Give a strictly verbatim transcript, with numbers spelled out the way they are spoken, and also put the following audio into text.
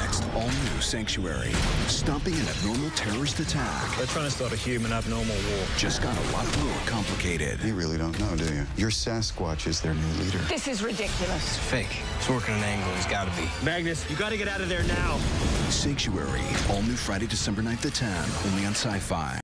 Next, all-new Sanctuary. Stopping an abnormal terrorist attack. They're trying to start a human abnormal war. Just got a lot more complicated. You really don't know, do you? Your Sasquatch is their new leader. This is ridiculous. It's fake. It's working an angle. He's got to be. Magnus, you got to get out of there now. Sanctuary. All new Friday, December ninth at ten. Only on Syfy.